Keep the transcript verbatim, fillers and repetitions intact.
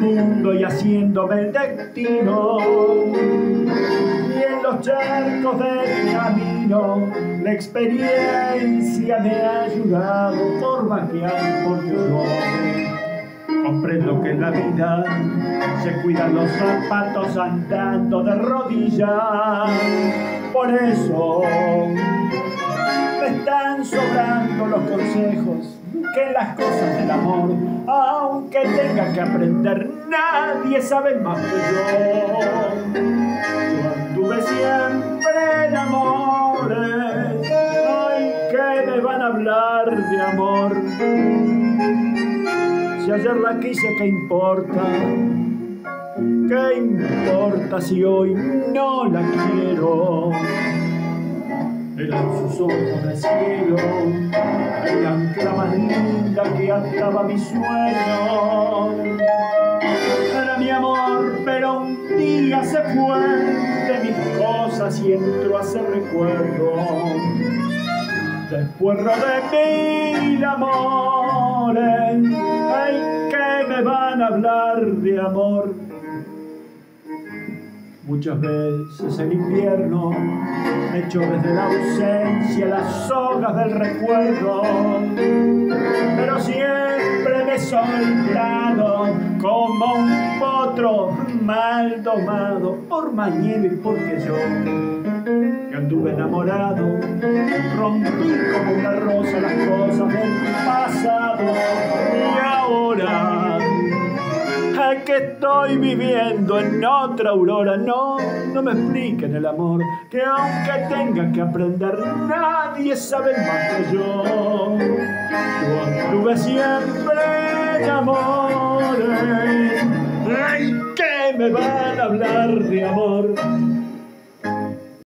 mundo y haciéndome el destino. Y en los charcos del camino la experiencia me ha ayudado por vaquear, porque yo comprendo que en la vida se cuidan los zapatos andando de rodillas. Por eso me están sobrando los consejos que las cosas del amor, aunque tenga que aprender, nadie sabe más que yo. Yo anduve siempre en amores, ay, que me van a hablar de amor. Si ayer la quise, ¿qué importa? ¿Qué importa si hoy no la quiero? Eran sus ojos de cielo, el ancla más linda que ataba mi sueño. Era mi amor, pero un día se fue de mis cosas y entró a ser recuerdo. Después rodé mil amores, ay, que me van a hablar de amor. Muchas veces el invierno me echó desde la ausencia las sogas del recuerdo, pero siempre me he soltado como un potro mal domado por mañana, y porque yo, que anduve enamorado, rompí como una rosa las cosas del pasado. Y ahora que estoy viviendo en otra aurora, no, no me expliquen el amor, que aunque tenga que aprender, nadie sabe más que yo. Yo anduve siempre en amores, ay, que me van a hablar de amor.